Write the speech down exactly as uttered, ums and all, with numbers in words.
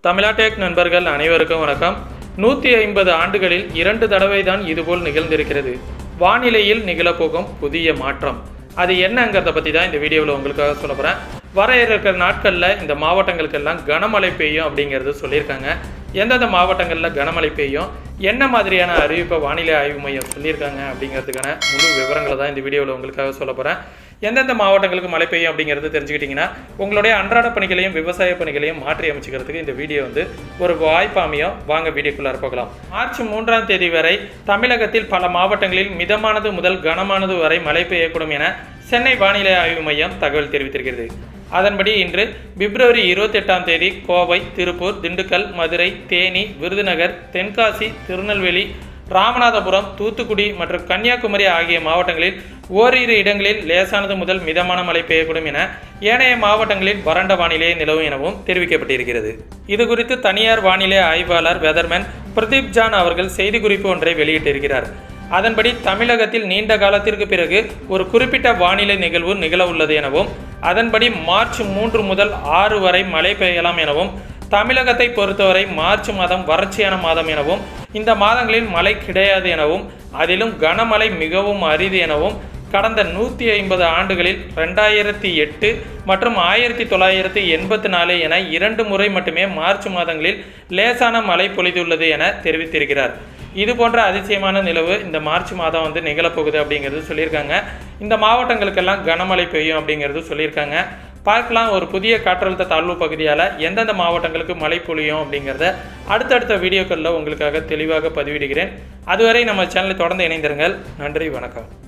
தமிழாடெக் நண்பர்கள் அனைவருக்கும் வணக்கம். நூற்றி ஐம்பது ஆண்டுகளில் இரண்டு தடவை தான் இதுபோல் நிகழ்ந்திருக்கிறது. வானிலையில் நிகழப்போகும் புதிய மாற்றம் அது என்னங்கிறத பற்றி தான் இந்த வீடியோவில் உங்களுக்காக சொல்ல போகிறேன். வர இருக்கிற நாட்களில் இந்த மாவட்டங்களுக்கெல்லாம் கனமழை பெய்யும் அப்படிங்கிறது சொல்லியிருக்காங்க. எந்தெந்த மாவட்டங்களில் கனமழை பெய்யும், என்ன மாதிரியான அறிவிப்பை வானிலை ஆய்வு மையம் சொல்லியிருக்காங்க அப்படிங்கிறதுக்கான முழு விவரங்களை தான் இந்த வீடியோவில் உங்களுக்காக சொல்ல போகிறேன். எந்தெந்த மாவட்டங்களுக்கு மழை பெய்யும் அப்படிங்கிறது தெரிஞ்சுக்கிட்டிங்கன்னா உங்களுடைய அன்றாட பணிகளையும் விவசாய பணிகளையும் மாற்றி அமைச்சுக்கிறதுக்கு இந்த வீடியோ வந்து ஒரு வாய்ப்பு அமையும். வாங்க வீடியோக்குள்ளார போகலாம். மார்ச் மூன்றாம் தேதி வரை தமிழகத்தில் பல மாவட்டங்களில் மிதமானது முதல் கனமானது வரை மழை பெய்யக்கூடும் என சென்னை வானிலை ஆய்வு மையம் தகவல் தெரிவித்திருக்கிறது. அதன்படி இன்று பிப்ரவரி இருபத்தி எட்டாம் தேதி கோவை, திருப்பூர், திண்டுக்கல், மதுரை, தேனி, விருதுநகர், தென்காசி, திருநெல்வேலி, ராமநாதபுரம், தூத்துக்குடி மற்றும் கன்னியாகுமரி ஆகிய மாவட்டங்களில் ஓரிரு இடங்களில் லேசானது முதல் மிதமான மழை பெய்யக்கூடும் என, ஏனைய மாவட்டங்களில் வறண்ட வானிலை நிலவும் எனவும் தெரிவிக்கப்பட்டிருக்கிறது. இது குறித்து தனியார் வானிலை ஆய்வாளர் வெதர்மேன் பிரதீப் ஜான் அவர்கள் செய்திக்குறிப்பு ஒன்றை வெளியிட்டிருக்கிறார். அதன்படி தமிழகத்தில் நீண்ட காலத்திற்கு பிறகு ஒரு குறிப்பிட்ட வானிலை நிகழ்வு நிகழ உள்ளது எனவும், அதன்படி மார்ச் மூன்று முதல் ஆறு வரை மழை பெய்யலாம் எனவும், தமிழகத்தை பொறுத்தவரை மார்ச் மாதம் வறட்சியான மாதம் எனவும், இந்த மாதங்களில் மழை கிடையாது எனவும், அதிலும் கனமழை மிகவும் அரிது எனவும், கடந்த நூற்றி ஐம்பது ஆண்டுகளில் ரெண்டாயிரத்தி எட்டு மற்றும் ஆயிரத்தி தொள்ளாயிரத்தி எண்பத்தி நாலு என இரண்டு முறை மட்டுமே மார்ச் மாதங்களில் லேசான மழை பொழிந்துள்ளது என தெரிவித்திருக்கிறார். இது போன்ற அதிசயமான நிலவு இந்த மார்ச் மாதம் வந்து நிகழப்போகுது அப்படிங்கிறது சொல்லியிருக்காங்க. இந்த மாவட்டங்களுக்கெல்லாம் கனமழை பெய்யும் அப்படிங்கிறது சொல்லியிருக்காங்க. பார்க்கலாம், ஒரு புதிய காற்றழுத்த தாழ்வு பகுதியால் எந்தெந்த மாவட்டங்களுக்கு மழை பொழியும் அப்படிங்கிறத அடுத்தடுத்த வீடியோக்களில் உங்களுக்காக தெளிவாக பதிவிடுகிறேன். அதுவரை நம்ம சேனலை தொடர்ந்து இணைந்திருங்கள். நன்றி, வணக்கம்.